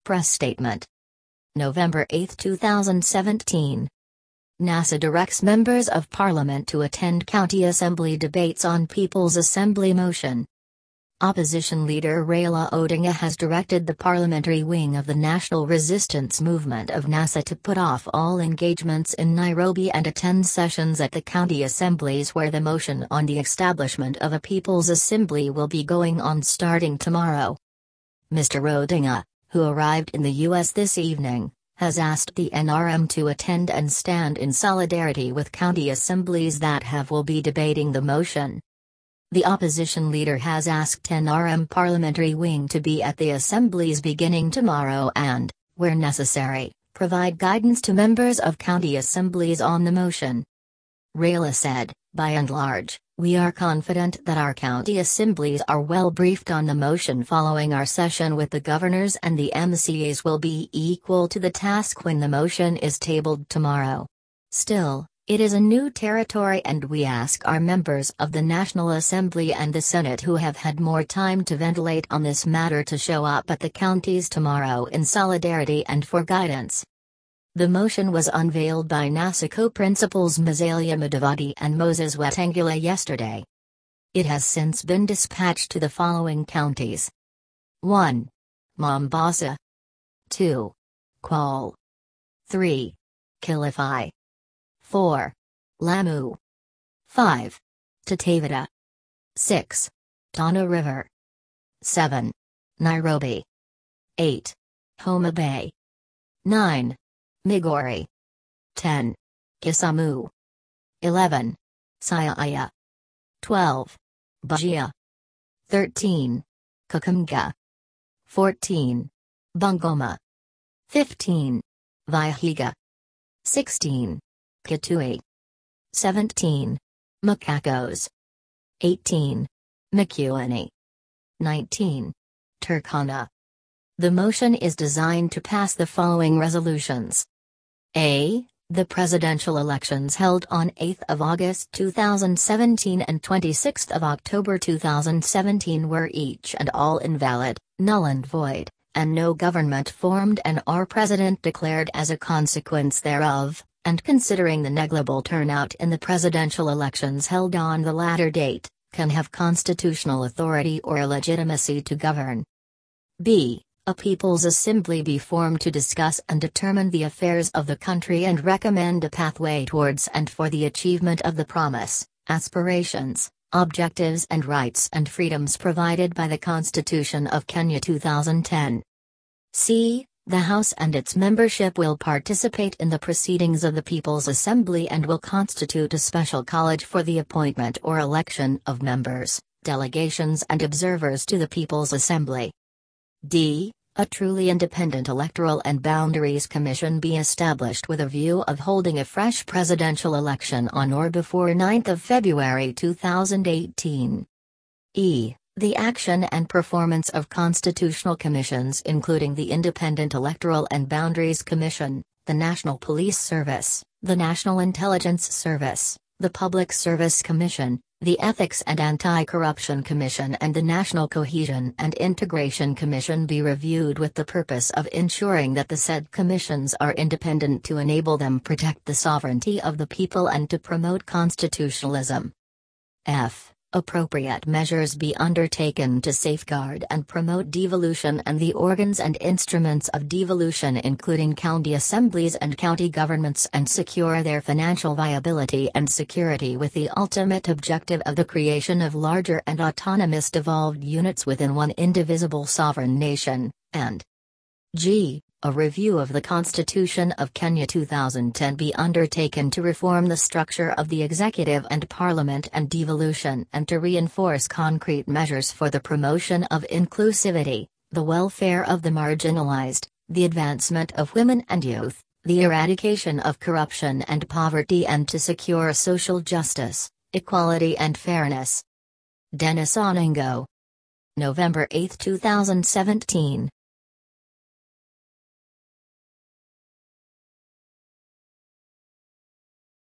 Press statement. November 8, 2017. NASA directs members of Parliament to attend County Assembly debates on People's Assembly motion. Opposition leader Raila Odinga has directed the parliamentary wing of the National Resistance Movement of NASA to put off all engagements in Nairobi and attend sessions at the county assemblies where the motion on the establishment of a People's Assembly will be going on starting tomorrow. Mr. Odinga, who arrived in the U.S. this evening, has asked the NRM to attend and stand in solidarity with county assemblies that will be debating the motion. The opposition leader has asked NRM parliamentary wing to be at the assemblies beginning tomorrow and, where necessary, provide guidance to members of county assemblies on the motion. Raila said, "By and large, we are confident that our county assemblies are well briefed on the motion following our session with the governors, and the MCAs will be equal to the task when the motion is tabled tomorrow. Still, it is a new territory and we ask our members of the National Assembly and the Senate who have had more time to ventilate on this matter to show up at the counties tomorrow in solidarity and for guidance." The motion was unveiled by NASA co-principals Musalia Mudavadi and Moses Wetangula yesterday. It has since been dispatched to the following counties: 1. Mombasa, 2. Kwale, 3. Kilifi, 4. Lamu, 5. Tataveta, 6. Tana River, 7. Nairobi, 8. Homa Bay, 9. Migori, 10. Kisumu, 11. Siaya, 12. Busia, 13. Kakamega, 14. Bungoma, 15. Vihiga, 16. Kitui, 17. Machakos, 18. Makueni, 19. Turkana. The motion is designed to pass the following resolutions. A. The presidential elections held on 8 August 2017 and 26 October 2017 were each and all invalid, null and void, and no government formed and or president declared as a consequence thereof, and considering the negligible turnout in the presidential elections held on the latter date, can have constitutional authority or legitimacy to govern. B. A People's Assembly be formed to discuss and determine the affairs of the country and recommend a pathway towards and for the achievement of the promise, aspirations, objectives and rights and freedoms provided by the Constitution of Kenya 2010. C. The House and its membership will participate in the proceedings of the People's Assembly and will constitute a special college for the appointment or election of members, delegations and observers to the People's Assembly. D. A truly independent Electoral and Boundaries Commission be established with a view of holding a fresh presidential election on or before 9 February 2018. E. The action and performance of constitutional commissions including the Independent Electoral and Boundaries Commission, the National Police Service, the National Intelligence Service, the Public Service Commission, the Ethics and Anti-Corruption Commission and the National Cohesion and Integration Commission be reviewed with the purpose of ensuring that the said commissions are independent to enable them protect the sovereignty of the people and to promote constitutionalism. F. Appropriate measures be undertaken to safeguard and promote devolution and the organs and instruments of devolution including county assemblies and county governments and secure their financial viability and security with the ultimate objective of the creation of larger and autonomous devolved units within one indivisible sovereign nation, and G. A review of the Constitution of Kenya 2010 be undertaken to reform the structure of the executive and parliament and devolution and to reinforce concrete measures for the promotion of inclusivity, the welfare of the marginalized, the advancement of women and youth, the eradication of corruption and poverty and to secure social justice, equality and fairness. Dennis Onyango. November 8, 2017.